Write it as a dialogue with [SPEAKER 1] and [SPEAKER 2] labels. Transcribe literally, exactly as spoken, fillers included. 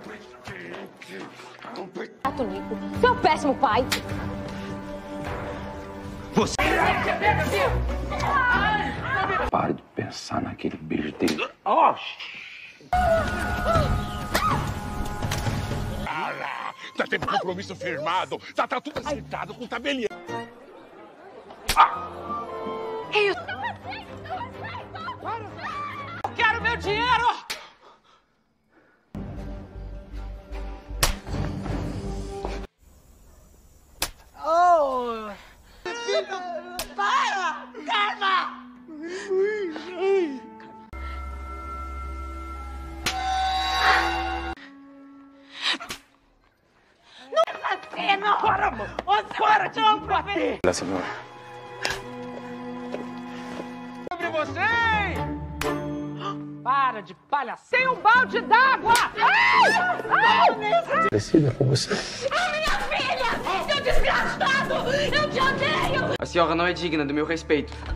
[SPEAKER 1] Nico, seu péssimo pai.
[SPEAKER 2] Você...
[SPEAKER 3] Pare de pensar naquele beijo dele.
[SPEAKER 2] Oh.
[SPEAKER 4] Ah lá, já teve compromisso firmado, já tá tudo acertado com tabelinha.
[SPEAKER 1] Ah. Eu...
[SPEAKER 5] Eu quero meu dinheiro! Oh! Filho, para! Calma! Não vai bater, não! Para, amor! Para de me bater!
[SPEAKER 3] Olha, senhor.
[SPEAKER 5] Sobre vocês! Para de palhaçada! Tem um balde d'água!
[SPEAKER 3] Decida com você.
[SPEAKER 1] A minha filha! Seu desgraçado! Eu te odeio!
[SPEAKER 6] A senhora não é digna do meu respeito.